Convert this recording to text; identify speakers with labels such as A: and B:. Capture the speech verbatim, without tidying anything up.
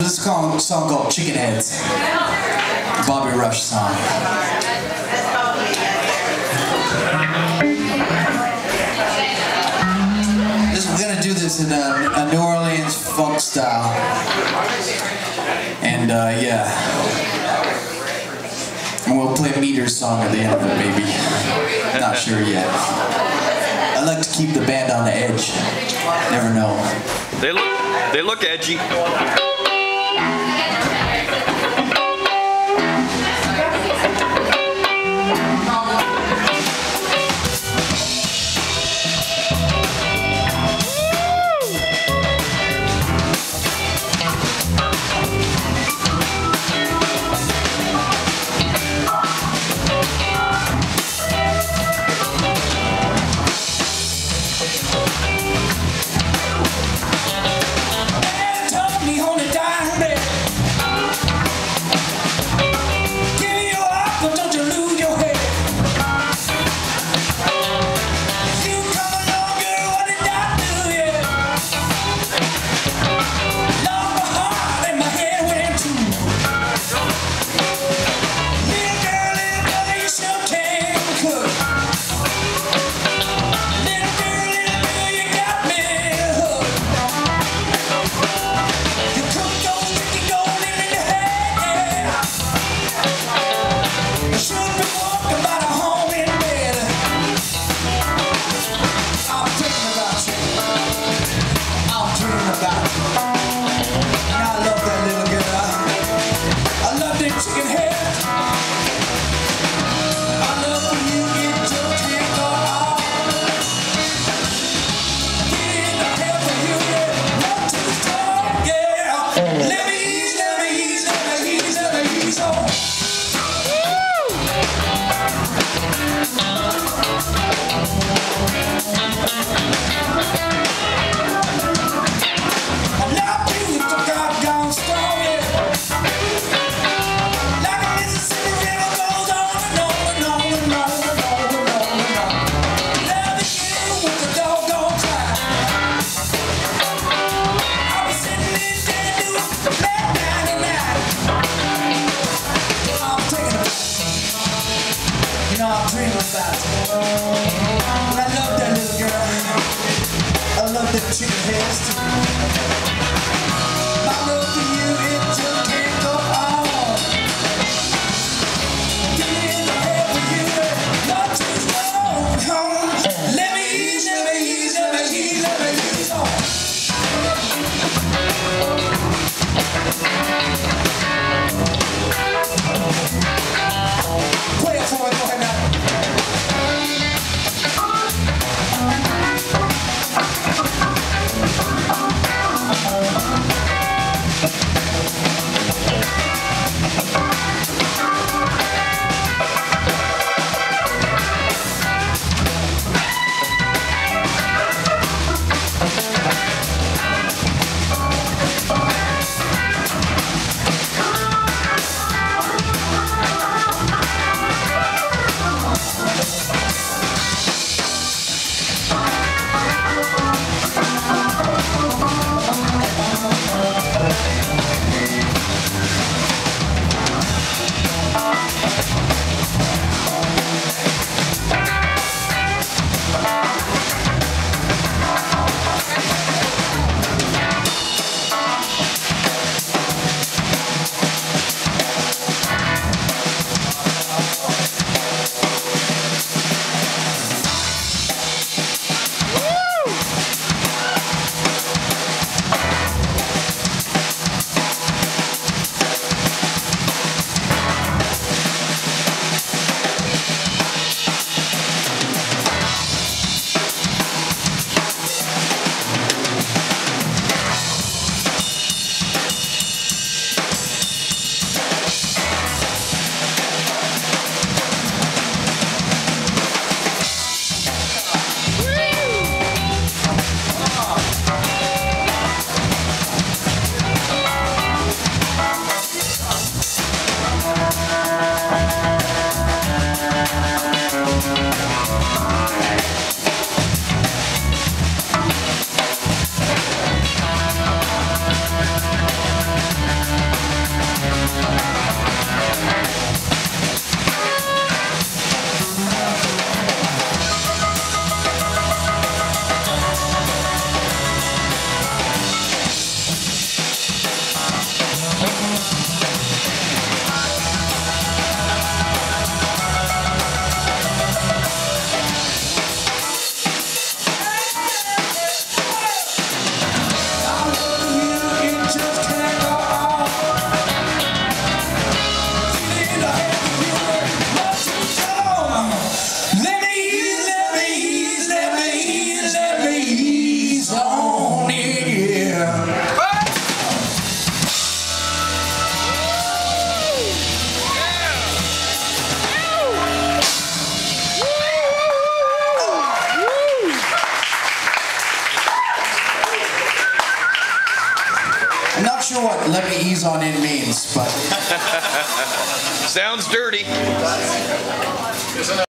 A: This is a song, song called Chicken Heads. Bobby Rush song. This, we're gonna do this in a, a New Orleans funk style. And uh, yeah. And we'll play Meter's song at the end of it, maybe. Not sure yet. I like to keep the band on the edge. Never know.
B: They look, they look edgy.
A: Told me on the P's on in means, but
B: Sounds dirty.